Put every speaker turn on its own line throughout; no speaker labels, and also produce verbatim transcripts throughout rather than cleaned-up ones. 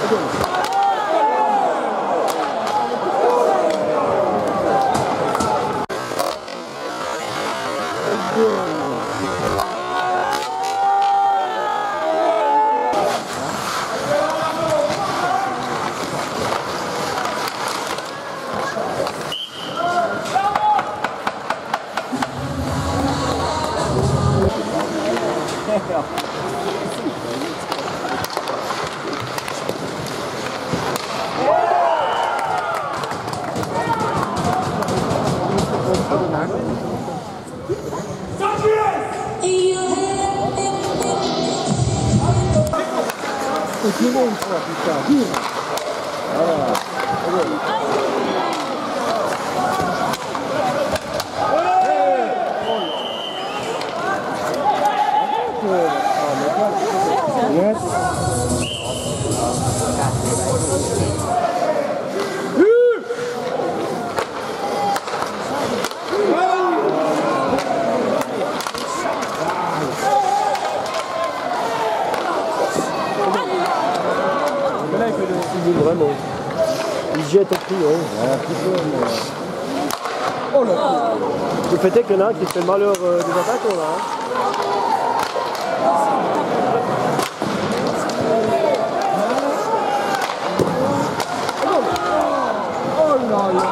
Vraiment. Il jette au prix, hein. Oh là. Le fait est qu'il y en a qui fait le malheur euh, des attaquants là. Hein. Oh là là.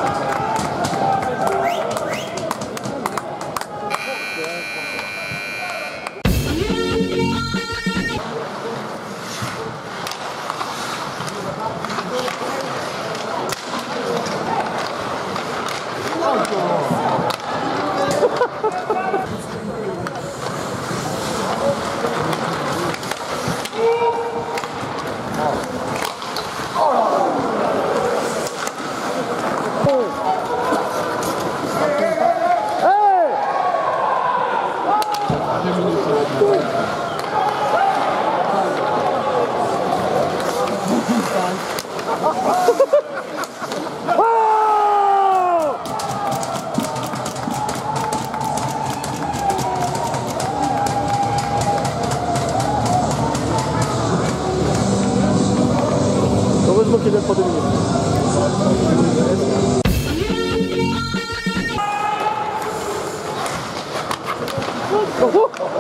Heureusement qu'il vient de prendre deux minutes. Oh, oh.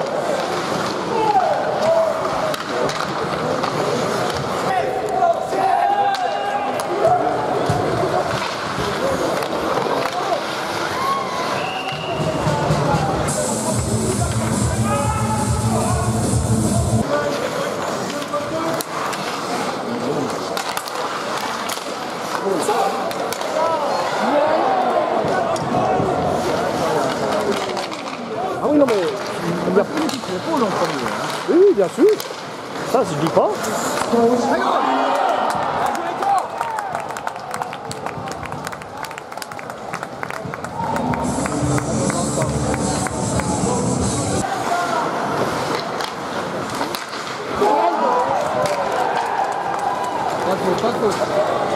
Ah oui, non mais il y a plus de épaule en premier. Hein. Oui, bien sûr. Ça, je dis pas. Pas de faute, pas de faute.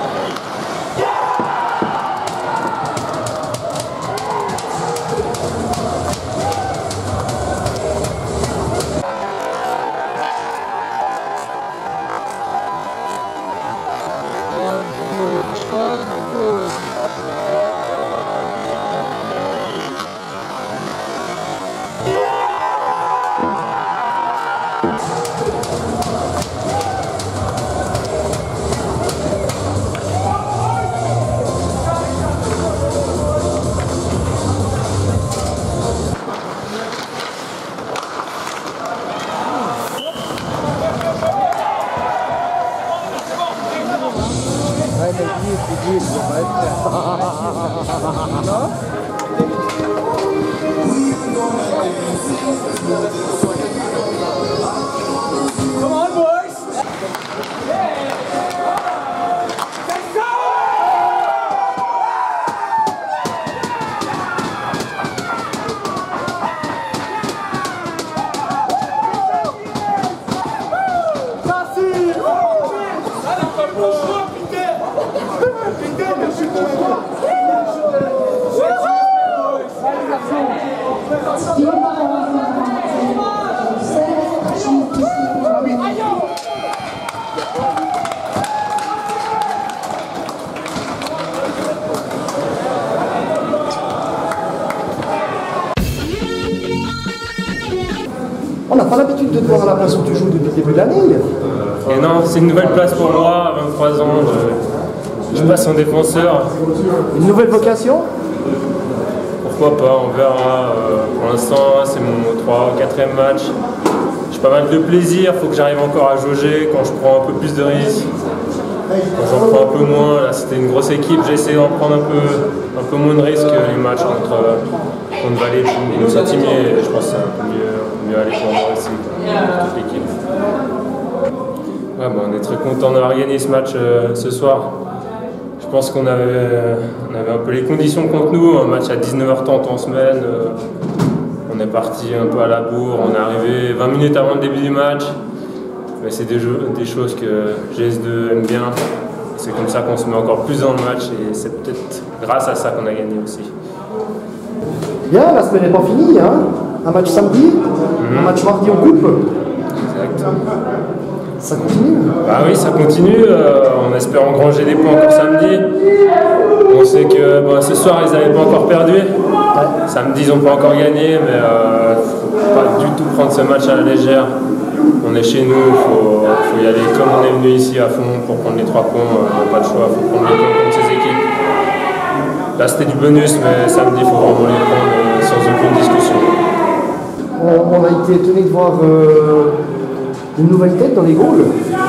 Come on, boys!
Allez, garçon.
voir à la place où tu joues depuis le début de l'année.
Et non, c'est une nouvelle place pour moi, à vingt-trois ans, je, je passe en défenseur.
Une nouvelle vocation?
Pourquoi pas, on verra. Euh, pour l'instant, c'est mon trois ou quatrième match. J'ai pas mal de plaisir, il faut que j'arrive encore à jauger quand je prends un peu plus de risques. Quand j'en prends un peu moins, là c'était une grosse équipe, j'ai essayé d'en prendre un peu, un peu moins de risques les matchs contre, contre Valais, contre Saint-Imier, et je pense que c'est un peu mieux, un peu mieux aller pour moi aussi, pour toute l'équipe. Ouais, bah, on est très content d'avoir gagné ce match euh, ce soir. Je pense qu'on avait, on avait un peu les conditions contre nous, un match à dix-neuf heures trente en semaine. Euh, on est parti un peu à la bourre, on est arrivé vingt minutes avant le début du match. Mais c'est des, des choses que G S deux aime bien. C'est comme ça qu'on se met encore plus dans le match et c'est peut-être grâce à ça qu'on a gagné aussi.
Bien, la semaine n'est pas finie, hein. Un match samedi, mmh. un match mardi en coupe.
Exact.
Ça continue?
Bah oui, ça continue. Euh, on espère engranger des points encore samedi. On sait que bon, ce soir, ils n'avaient pas encore perdu. Ouais. Samedi, ils n'ont pas encore gagné, mais euh, faut pas du tout prendre ce match à la légère. On est chez nous, il faut, faut y aller comme on est venu ici à fond pour prendre les trois points. On n'a pas le choix, il faut prendre les points contre ces équipes. Là, c'était du bonus, mais samedi, il faut vraiment les prendre sans aucune discussion.
On, on a été étonné de voir euh, une nouvelle tête dans les Gaules.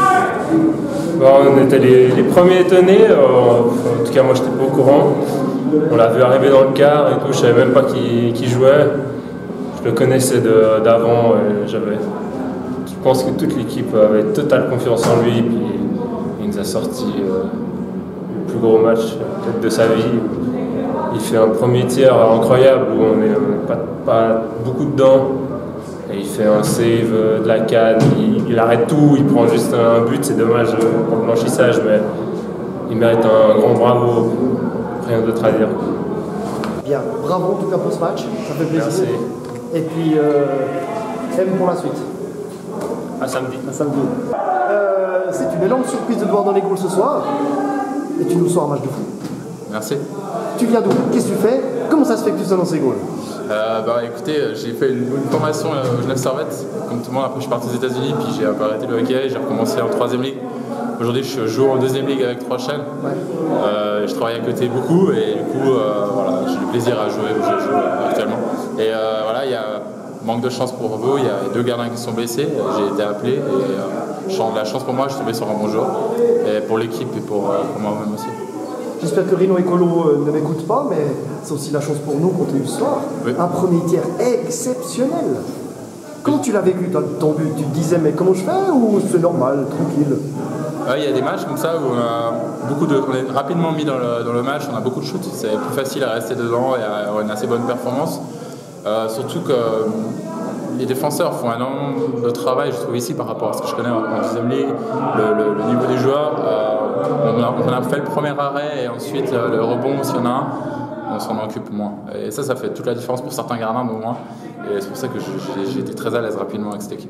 Bon, on était les, les premiers étonnés, euh, en tout cas moi je n'étais pas au courant. On l'a vu arriver dans le quart et tout, je ne savais même pas qui, qui jouait. Je le connaissais d'avant et j'avais... Je pense que toute l'équipe avait totale confiance en lui, puis il nous a sorti euh, le plus gros match peut-être de sa vie. Il fait un premier tiers incroyable où on n'est pas, pas beaucoup dedans. Et il fait un save de la canne, il, il arrête tout, il prend juste un but, c'est dommage pour le blanchissage, mais il mérite un grand bravo, rien d'autre à dire.
Bien, bravo en tout cas pour ce match, ça fait plaisir.
Merci.
Et puis, euh, M pour la suite.
À samedi.
À samedi. Euh, c'est une énorme surprise de te voir dans les Gaules ce soir. Et tu nous sors un match de fou.
Merci.
Tu viens d'où? Qu'est-ce que tu fais? Comment ça se fait que tu sois dans ces Gaules?
euh, bah, Écoutez, j'ai fait une, une formation au Genève Servette. Comme tout le monde, après je suis parti aux États-Unis, puis j'ai un peu arrêté le hockey, j'ai recommencé en troisième ligue. Aujourd'hui, je joue en deuxième ligue avec Trois Chênes. Ouais. Euh, je travaille à côté beaucoup, et du coup, euh, voilà, j'ai du plaisir à jouer où je joue actuellement. Et euh, voilà, il y a manque de chance pour vous, il y a deux gardiens qui sont blessés, j'ai été appelé, et euh, la chance pour moi, je suis tombé sur un bon joueur, et pour l'équipe et pour, euh, pour moi-même aussi.
J'espère que Rino Ecolo ne m'écoute pas, mais c'est aussi la chance pour nous qu'on t'a eu ce soir. Oui. Un premier tiers exceptionnel. Comment tu l'as vécu ton but? Tu te disais mais comment je fais ou c'est normal, tranquille?
Il ouais, y a des matchs comme ça où on, a beaucoup de, on est rapidement mis dans le, dans le match, on a beaucoup de shoots, c'est plus facile à rester dedans et à avoir une assez bonne performance. Euh, surtout que euh, les défenseurs font un énorme de travail, je trouve ici, par rapport à ce que je connais en, en deuxième ligue, le, le, le niveau des joueurs. Euh, on, a, on a fait le premier arrêt et ensuite euh, le rebond, s'il y en a un, on s'en occupe moins. Et ça, ça fait toute la différence pour certains gardiens, au moins. Et c'est pour ça que j'ai été très à l'aise rapidement avec cette équipe.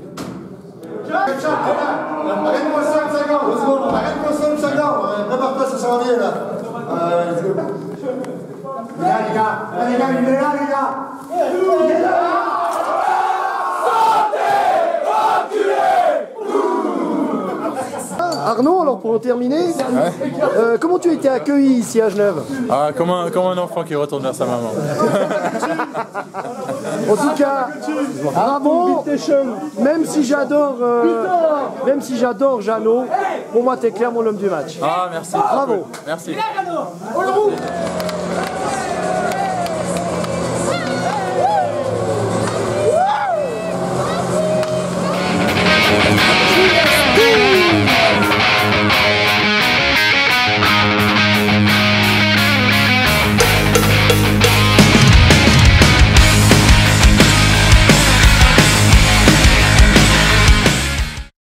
Arrête-moi cinq secondes, deux secondes, arrête-moi cinq secondes, prépare-toi, ça s'en vient là. Euh, let's go. Les gars, les gars, les gars, il est là, les gars. Il est là.
Arnaud, alors pour terminer, ouais. euh, comment tu as été accueilli ici à Genève?
Ah, comme un, comme un enfant qui retourne vers sa maman.
En tout cas, bravo, même si j'adore euh, même si j'adore Jeannot, pour moi t'es clairement l'homme du match.
Ah, merci.
Bravo.
Merci.